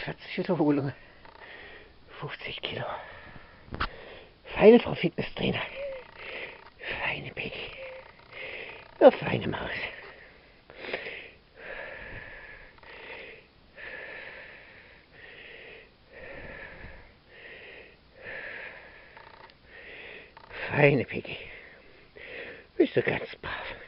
40 Wiederholungen. 50 Kilo. Feine Frau Fitnesstrainer. Feine Peggy. Ja, feine Maus. Feine Peggy. Bist du ganz brav.